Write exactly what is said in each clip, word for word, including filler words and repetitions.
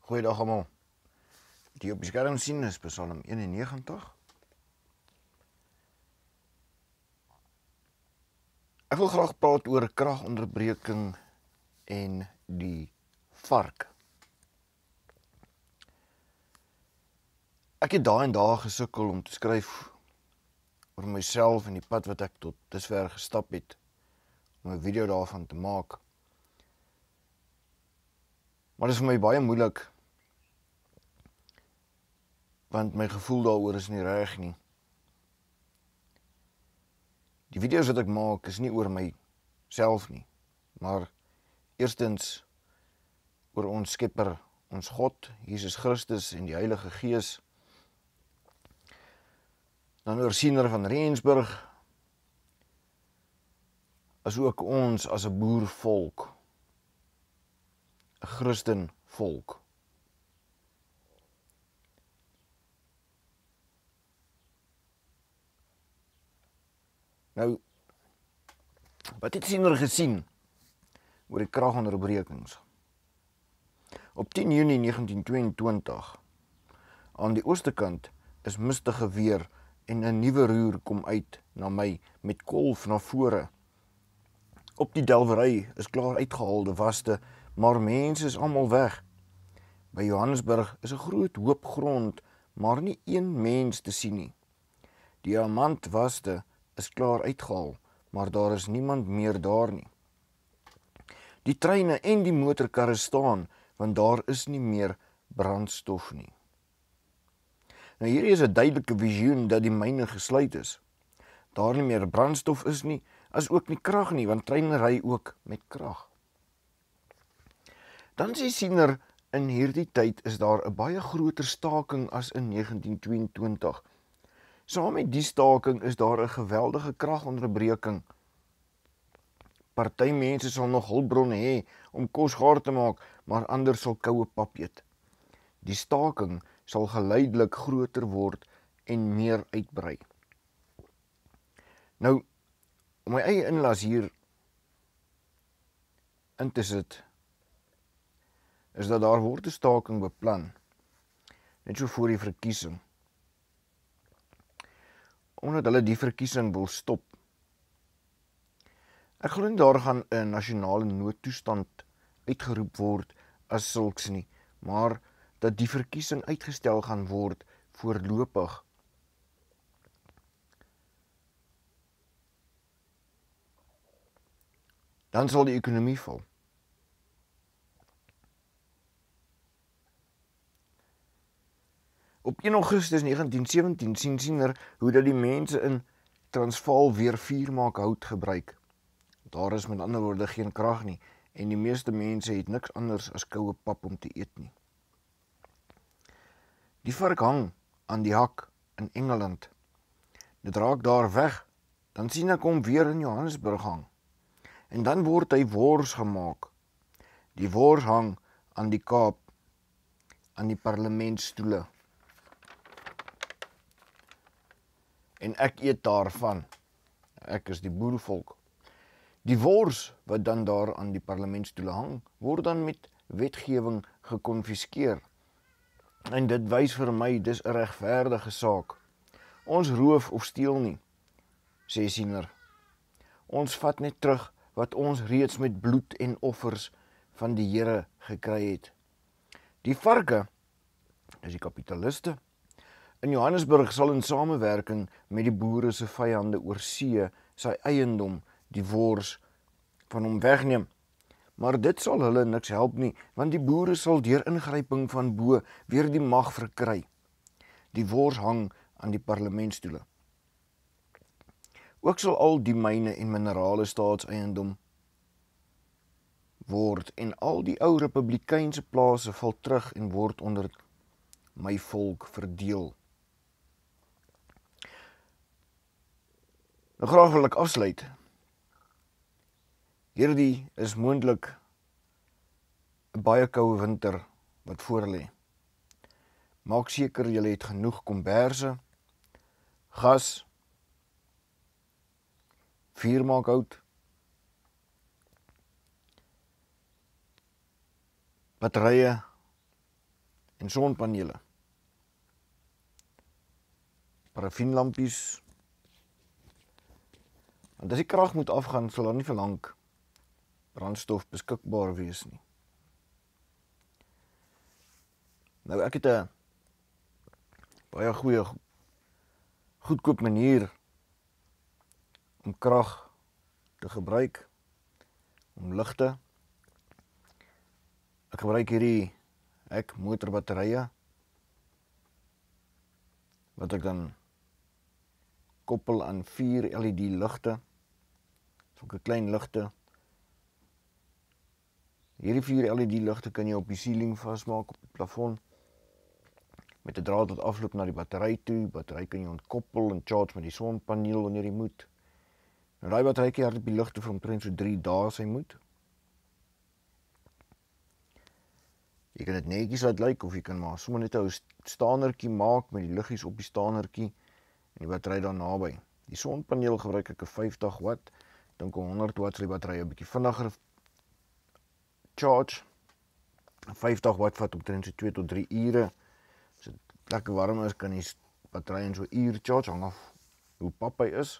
Goeiedag almal. Wat jy op die skerm sien is Psalm eenennegentig. Ek wil graag praat oor kragonderbreking en die vark. Ek het daai en dae gesukkel om te skryf oor myself en die pad wat ek tot dusver gestap het, om 'n video daarvan te maak. Maar dit is vir my baie moeilik, want my gevoel daaroor is nie reg nie. Die video's wat ek maak is nie oor myself nie, maar eerstens oor ons Skepper, ons God, Jesus Christus en die Heilige Gees. Dan oor Siener van Rensburg, as ook ons as 'n boervolk, 'n Christen volk. Nou, wat het Siener gesien oor die kragonderbrekings? Op tien Junie negentien tweeëntwintig, aan die ooste kant is mistige weer en 'n nuwe roer kom uit na my met kolf na vore. Op die delwery is klaar uitgehaalde waste, maar mense is almal weg. By Johannesburg is 'n groot hoop grond, maar nie een mens te sien nie. Die diamantwaste is klaar uitgehaal, maar daar is niemand meer daar nie. Die treine en die motorkarre staan, want daar is nie meer brandstof nie. Nou hierdie is 'n duidelike visioen dat die myne gesluit is. Daar nie meer brandstof is nie, as ook nie krag nie, want treine ry ook met krag. Dan sê Siener, in hierdie tyd is daar 'n baie groter staking as in negentien tweeëntwintig. Saam met die staking is daar 'n geweldige kragonderbreking. Party mense sal nog hulpbronne hê om kos gaar te maak, maar ander sal koue pap eet. Die staking sal geleidelik groter word en meer uitbrei. Nou, om my eie inlas hier in te sit, is dat daar word 'n staking beplan, net so voor die verkiesing, omdat hulle die verkiesing wil stop. Ek glo nie daar gaan 'n nasionale noodtoestand uitgeroep word as sulks nie, maar dat die verkiesing uitgestel gaan word voorlopig. Dan sal die ekonomie val. Op een Augustus negentien sewentien sien Siener hoe dat die mense in Transvaal weer vuurmaak hout gebruik. Daar is met ander woorde geen krag nie en die meeste mense het niks anders as koue pap om te eet nie. Die vark hang aan die hak in Engeland. Dit raak daar weg, dan sien ek hom weer in Johannesburg hang. En dan word hy wors gemaak. Die wors hang aan die Kaap, aan die parlementstoele. En ek eet daarvan. Ek is die boervolk. Die wors wat dan daar aan die parlementstoele hang, word dan met wetgewing gekonfiskeer. En dit wys vir my, dis 'n regverdige saak. Ons roof of steel nie, sê Siener. Ons vat net terug wat ons reeds met bloed en offers van die Here gekry het. Die varke, is die kapitaliste, in Johannesburg sal in samewerking met die boere se vyande oor see sy eiendom, die wors, van hom wegneem. Maar dit sal hulle niks help nie, want die boere sal deur ingryping van bo weer die mag verkry. Die wors hang aan die parlementstoele. Ook sal al die myne en minerale staatseiendom word en al die ou republikeinse plase val terug en word onder my volk verdeel. Nou graag wil ek afsluit. Hierdie is moontlik 'n baie koue winter wat voor lê. Maak seker julle het genoeg komberse, gas, vuurmaakhout, batterye en sonpanele. Parafienlampies. Want as die krag moet afgaan, sal daar nie vir lank brandstof beskikbaar wees nie. Nou ek het 'n baie goeie, goedkoop manier om krag te gebruik, om ligte. Ek gebruik hierdie ek motorbatterye, wat ek dan koppel aan vier L E D ligte, sulke klein ligte. Hierdie vier L E D ligte kan jy op die ceiling vasmaak, op die plafon, met 'n draad wat afloop na die battery toe. Battery kan jy ontkoppel en charge met die sonpaneel wanneer jy moet. Nou daai batterytjie hardloop die ligte vir omtrent so drie dae sy moet. Jy kan dit netjies laat lyk, of jy kan maar sommer net 'n staanertjie maak met die liggies op die staanertjie en die battery daar naby. Die sonpaneel gebruik ek 'n vyftig watt, dink 'n honderd watt sal die battery 'n bietjie vinniger charge. vyftig watt vat omtrent so twee tot drie ure. As dit lekker warm is, kan die battery in so 'n uur charge, hang af hoe pap hy is.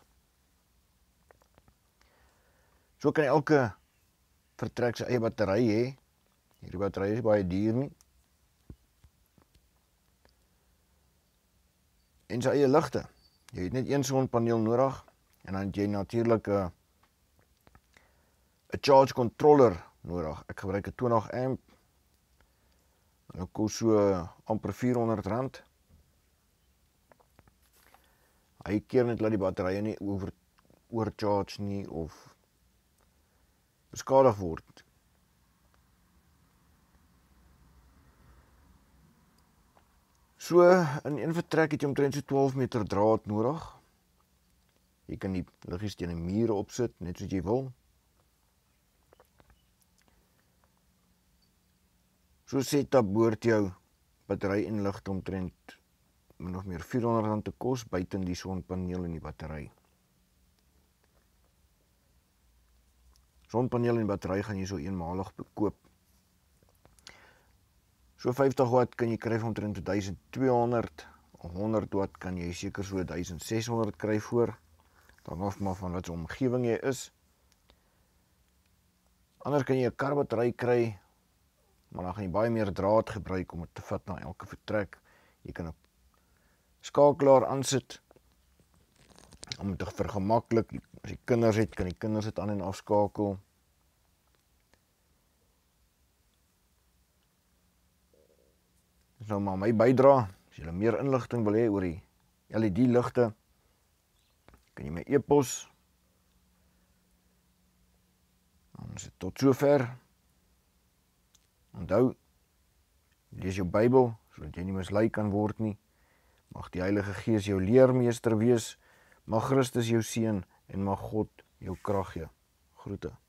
So kan elke vertrek sy eie battery hê. Hierdie battery is baie duur nie. En sy eie ligte. Jy het net een sonpaneel nodig en dan het jy natuurlik 'n 'n charge controller nodig. Ek gebruik 'n twintig amp. En dit kos so amper vierhonderd rand. Hy keer net laat die batterye nie oor oorcharge nie of beskadig word. So, in een vertrek het jy omtrent so twaalf meter draad nodig. Jy kan die liggies teen die mure opsit, net soos jy wil. So setup behoort jou battery en ligte omtrent min of meer vierhonderd rand te kos, buiten die sonpaneel en die battery. Sonpaneel en battery gaan jy so eenmalig koop. So vyftig watt kan jy kry vir omtrent duisend tweehonderd, honderd watt kan jy seker so duisend seshonderd kry voor. Dan af maar van wat se omgewing jy is. Anders kan jy 'n karbattery kry, maar dan gaan jy baie meer draad gebruik om dit te vat na elke vertrek. Jy kan 'n skakelaar aansit om dit te vergemaklik. As jy kinders het, kan die kinders dit aan en afskakel. Dis nou maar my bydra. As jy meer inligting wil hê oor die L E D ligte, kan jy my e-pos. Dan is dit tot sover. Onthou, lees jou Bybel, sodat jy nie mislei kan word nie. Mag die Heilige Gees jou leermeester wees, mag Christus jou seën en mag God jou krag gee. Groete.